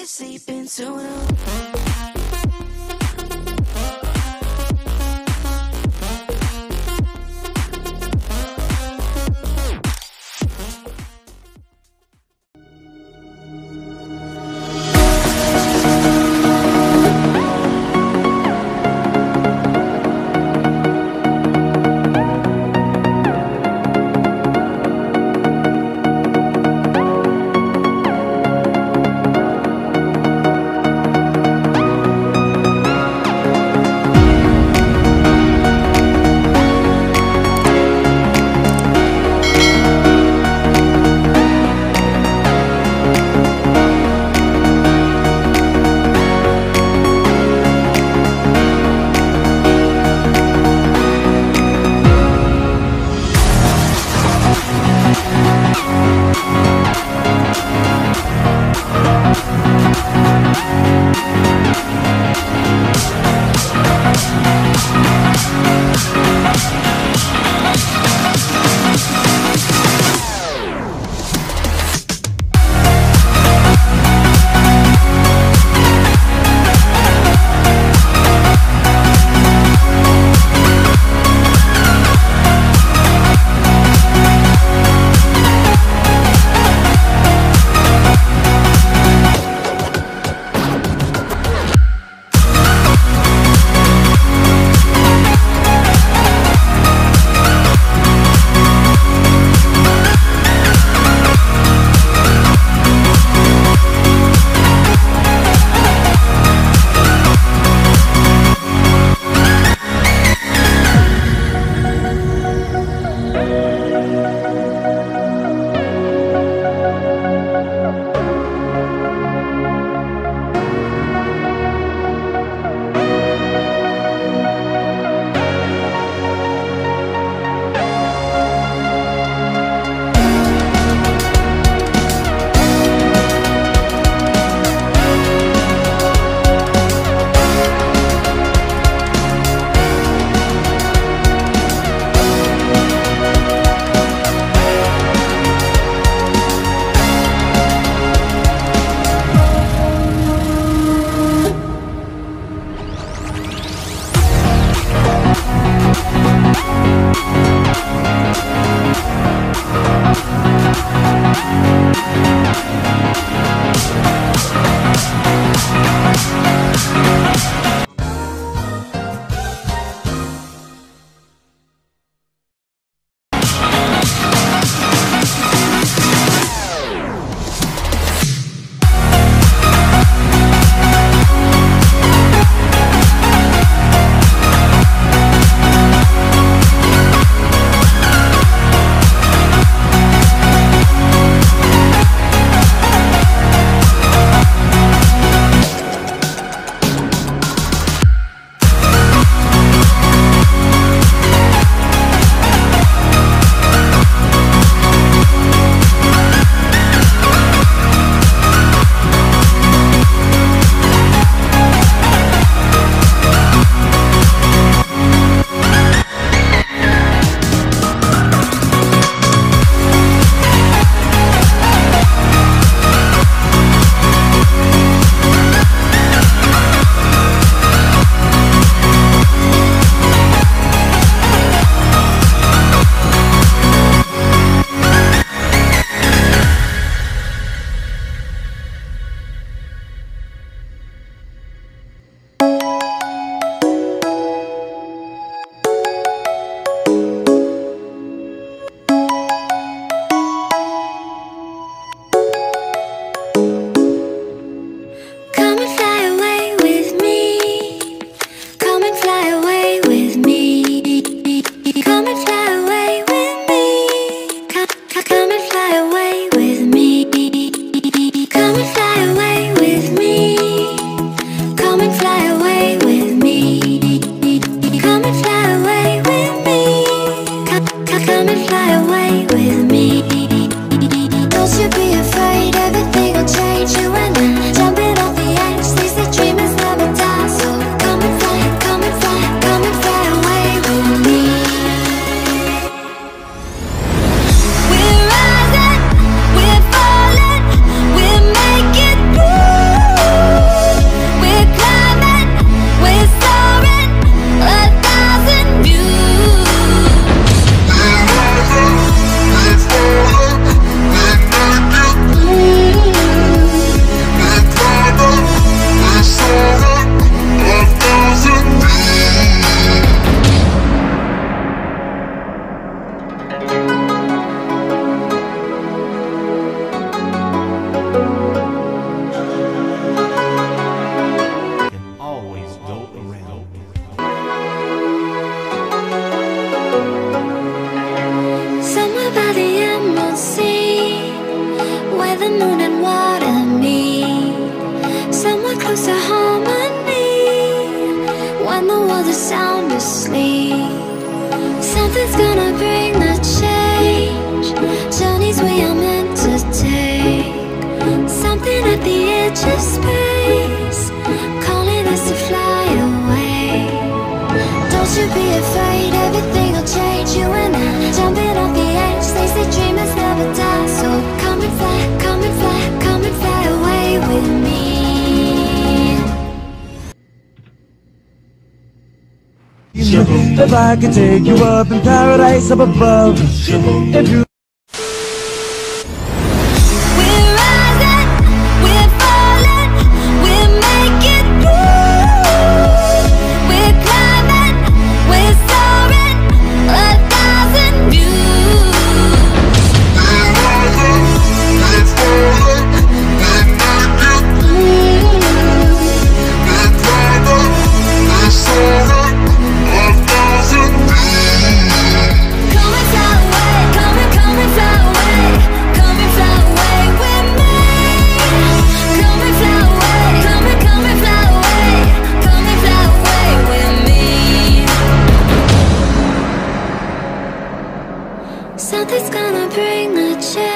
sleeping too long. sound asleep. Something's gonna bring the change. Journeys we are meant to take. Something at the edge of space, calling us to fly away. Don't you be afraid, everything will change. You and I, jumping off the edge. They say dreamers never die. So come and fly, come and fly, come and fly away with me. If I could take you up in paradise up above, if you something's gonna bring the change.